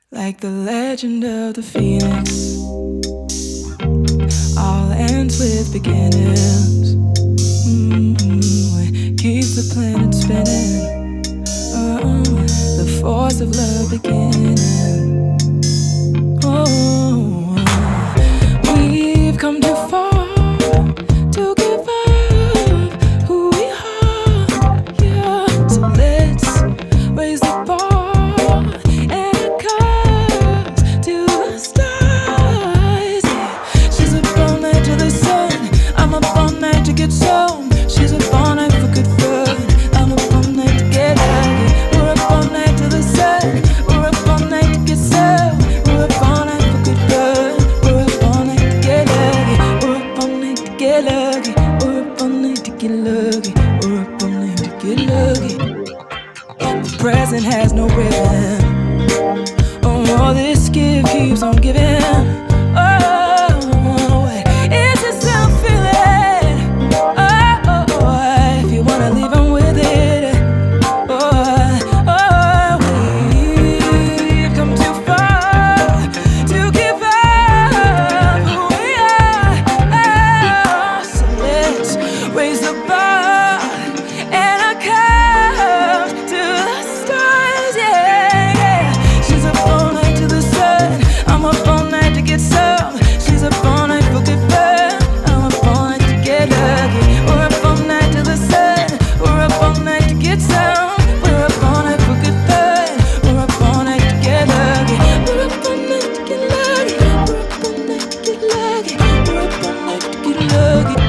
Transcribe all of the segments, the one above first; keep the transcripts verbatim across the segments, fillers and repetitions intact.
Like the legend of the phoenix, all ends with beginnings. Mm-hmm. Keeps the planet spinning. Oh, the force of love beginning. Oh, we've come too far to give up who we are. Yeah, so let's raise the bar. She's up all night for good fun. I'm up all night to get lucky. We're up all night to the sun. We're up all night to get some. We're up all night for good fun. We're up all night to get lucky. We're up all night to get lucky. We're up all night to get lucky. We're up all night to get lucky. The present has no ribbon. Oh, this gift keeps on giving. Raise the bar and our cups to the stars, yeah, yeah. She's up all night to the sun. I'm up all night to get some. She's up all night for good fun. I'm up all night to get lucky. We're up all night to the sun. We're up all night to get some. We're up all night for good fun. We're up all night to get lucky. We're up all night to get lucky. We're up all night to get lucky. We're up all night to get lucky.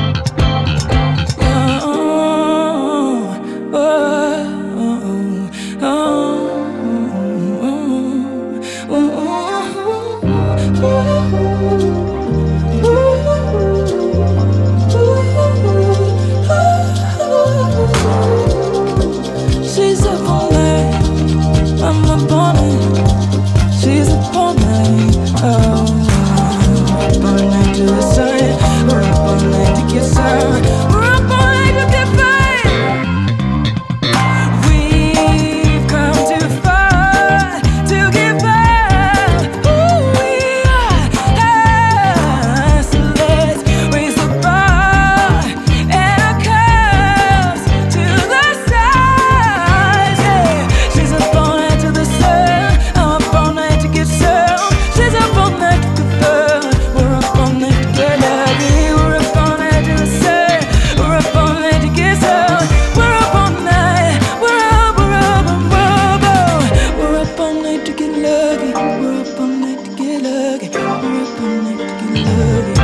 She's up all night, I'm up all night. She's up all night, oh. We're up all night to the sun. We're up all night to get some. We're up all night to get fun. We've come too far to give up who we are. So let's raise the bar and our cups to the stars, yeah. She's up all night to the sun. I'm up all night to get some. She's up all night to get fun. We're up all night to get lucky. We're up all night to the sun. We're up all night to get some. We're up all night. We're up, we're up, we're up. We're up all night to get lucky. We're up all night to get lucky. We're up all night to get lucky.